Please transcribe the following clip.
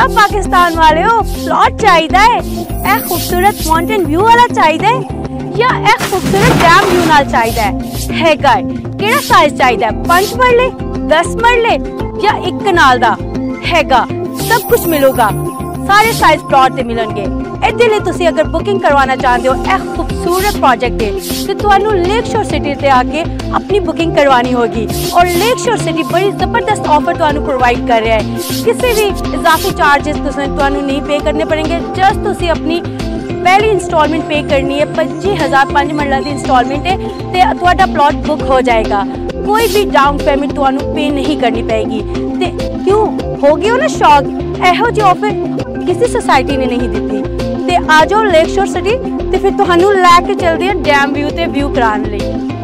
पाकिस्तान वाले हो प्लॉट चाहिए है ए खूबसूरत माउंटेन व्यू वाला चाहिए या ए खूबसूरत डैम व्यू नाल चाहिए है केड़ा साइज चाहिए 5 मरले 10 मरले या 1 कनाल दा हैगा सब कुछ मिलेगा सारे साइज प्लॉट ते मिलणगे इहदे लई तुसी अगर बुकिंग करवाना चाहते हो ए खूबसूरत प्रोजेक्ट है तो तुहानू लेक शोर सिटी ते आके अपनी बुकिंग करवानी होगी और लेक शोर सिटी बड़ी जबरदस्त ऑफर तुहानू प्रोवाइड कर रहा है किसी भी इजाफी चार्जेस तुहानू नहीं पे करने पड़ेंगे जस्ट तुसी अपनी पहली इंस्टॉलमेंट पे करनी है 25,000 5 मरला दी इंस्टॉलमेंट है ते तुहाडा प्लॉट बुक हो जाएगा कोई भी डाउन पेमेंट तुहानू पे नहीं करनी पड़ेगी ते क्यों हो गए हो ना शौक एहो जी ऑफर किसी सोसाइटी ने नहीं दी ते आ जाओ लेक शोर सिटी ते फिर तुहानू लैके चलदी है डैम व्यू ते व्यू कराने लई।